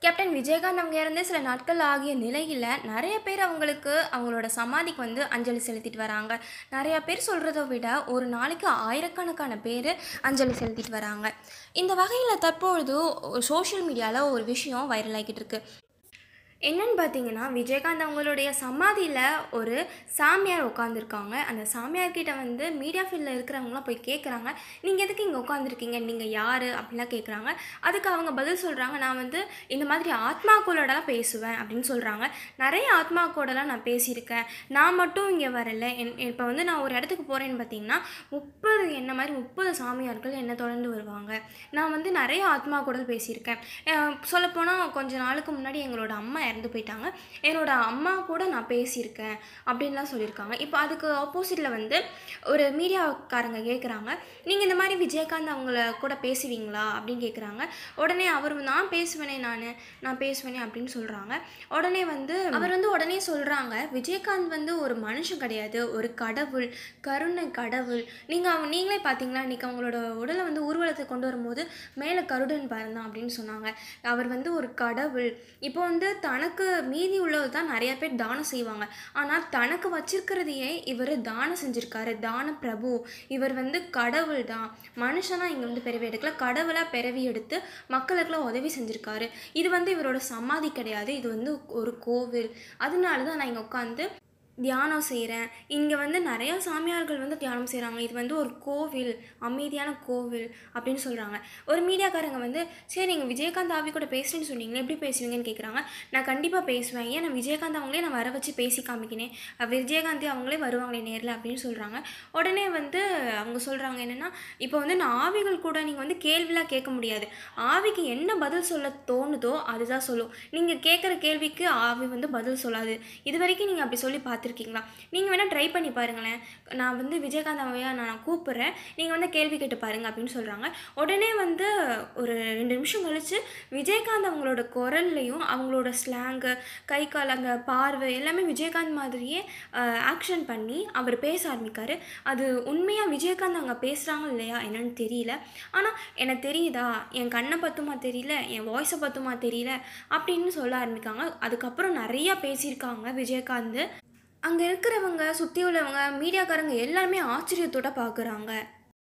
Captain Vijayakanth அவங்க இறந்து சில நாட்கள் ஆகிய நிலையில் நிறைய பேர் அவங்களுக்கு அவங்களோட சமாதிக்கு வந்து அஞ்சலி செலுத்திட்டு வராங்க. நிறைய பேர் சொல்கிறத விட ஒரு நாளைக்கு ஆயிரக்கணக்கான பேர் அஞ்சலி செலுத்திட்டு வராங்க. இந்த வகையில் தற்பொழுது சோஷியல் மீடியாவில் ஒரு விஷயம் வைரல் ஆகிட்டு இருக்கு. என்னன்னு பார்த்தீங்கன்னா, விஜயகாந்த் அவங்களுடைய சமாதியில் ஒரு சாமியார் உட்காந்துருக்காங்க. அந்த சாமியார்கிட்ட வந்து மீடியா ஃபீல்டில் இருக்கிறவங்களாம் போய் கேட்குறாங்க, நீங்கள் எதுக்கு இங்கே உட்காந்துருக்கீங்க, நீங்கள் யார் அப்படின்லாம் கேட்குறாங்க. அதுக்கு அவங்க பதில் சொல்கிறாங்க, நான் வந்து இந்த மாதிரி ஆத்மாக்களோடலாம் பேசுவேன் அப்படின்னு சொல்கிறாங்க. நிறைய ஆத்மாக்களோடலாம் நான் பேசியிருக்கேன், நான் மட்டும் இங்கே வரலை. இப்போ வந்து நான் ஒரு இடத்துக்கு போகிறேன்னு பார்த்தீங்கன்னா 30 என்ன மாதிரி 30 சாமியார்கள் என்னை தொடர்ந்து வருவாங்க. நான் வந்து நிறைய ஆத்மாக்களோட பேசியிருக்கேன். சொல்லப்போனால் கொஞ்ச நாளுக்கு முன்னாடி எங்களோட அம்மா இறந்து போயிட்டாங்க. என்னோடய அம்மா கூட நான் பேசியிருக்கேன் அப்படின்லாம் சொல்லியிருக்காங்க. இப்போ அதுக்கு ஆப்போசிட்டில் வந்து ஒரு மீடியாக்காரங்க கேட்குறாங்க, நீங்கள் இந்த மாதிரி விஜயகாந்த் அவங்கள கூட பேசுவீங்களா அப்படின்னு கேட்குறாங்க. உடனே அவர் நான் பேசுவேனே நான் பேசுவேனே அப்படின்னு சொல்கிறாங்க. உடனே வந்து அவர் வந்து உடனே சொல்கிறாங்க, விஜயகாந்த் வந்து ஒரு மனுஷன் கிடையாது, ஒரு கடவுள், கருணை கடவுள். நீங்களே பார்த்தீங்களா, இன்றைக்கி அவங்களோட உடலை வந்து ஊர்வலத்தை கொண்டு வரும்போது மேலே கருடன் பறந்தான் அப்படின்னு சொன்னாங்க. அவர் வந்து ஒரு கடவுள். இப்போ வந்து தனக்கு மீதி உள்ளது தான் நிறைய பேர் தானம் செய்வாங்க. ஆனால் தனக்கு வச்சிருக்கிறதையே இவர் தானம் செஞ்சுருக்காரு. தான பிரபு. இவர் வந்து கடவுள் தான், மனுஷனாக இங்கே வந்து பிறவி எடுக்கல, கடவுளாக பிறவி எடுத்து மக்களுக்கெல்லாம் உதவி செஞ்சுருக்காரு. இது வந்து இவரோட சமாதி கிடையாது, இது வந்து ஒரு கோவில். அதனால தான் நான் இங்கே உட்காந்து தியானம் செய்கிறேன். இங்கே வந்து நிறையா சாமியார்கள் வந்து தியானம் செய்கிறாங்க. இது வந்து ஒரு கோவில், அமைதியான கோவில் அப்படின்னு சொல்கிறாங்க. ஒரு மீடியாக்காரங்க வந்து, சரி நீங்கள் விஜயகாந்த் ஆவி கூட பேசுகிறேன்னு சொன்னீங்களே, எப்படி பேசுவீங்கன்னு கேட்குறாங்க. நான் கண்டிப்பாக பேசுவேன், ஏன் நான் விஜயகாந்த் அவங்களே நான் வர வச்சு பேசி காமிக்கினேன், விஜயகாந்தி அவங்களே வருவாங்களே நேரில் அப்படின்னு சொல்கிறாங்க. உடனே வந்து அவங்க சொல்கிறாங்க என்னென்னா, இப்போ வந்து நான் ஆவிகள் கூட நீங்கள் வந்து கேள்விலாம் கேட்க முடியாது, ஆவிக்கு என்ன பதில் சொல்ல தோணுதோ அதுதான் சொல்லும். நீங்கள் கேட்குற கேள்விக்கு ஆவி வந்து பதில் சொல்லாது. இது வரைக்கும் நீங்கள் அப்படி சொல்லி பார்த்துருக்கீங்களா? நீங்கள் வேணால் ட்ரை பண்ணி பாருங்களேன். நான் வந்து விஜயகாந்த் அவையா நான் கூப்பிட்றேன், நீங்கள் வந்து கேள்வி கேட்டு பாருங்கள் அப்படின்னு சொல்கிறாங்க. உடனே வந்து ஒரு 2 நிமிஷம் கழித்து விஜயகாந்த் அவங்களோட குரல்லையும் அவங்களோட ஸ்லாங்கு, கை கால், அந்த பார்வை எல்லாமே விஜயகாந்த் மாதிரியே ஆக்ஷன் பண்ணி அவர் பேச ஆரம்பிக்கார். அது உண்மையாக விஜயகாந்த் அவங்க பேசுகிறாங்க இல்லையா என்னன்னு தெரியல. ஆனால் எனக்கு தெரியுதா, என் கண்ணை பற்றுமா தெரியல, என் வாய்ஸை பற்றுமா தெரியல அப்படின்னு சொல்ல ஆரம்பிக்காங்க. அதுக்கப்புறம் நிறையா பேசியிருக்காங்க விஜயகாந்த். அங்கே இருக்கிறவங்க, சுற்றி உள்ளவங்க, மீடியாக்காரங்க எல்லாருமே ஆச்சரியத்தோடு பார்க்குறாங்க.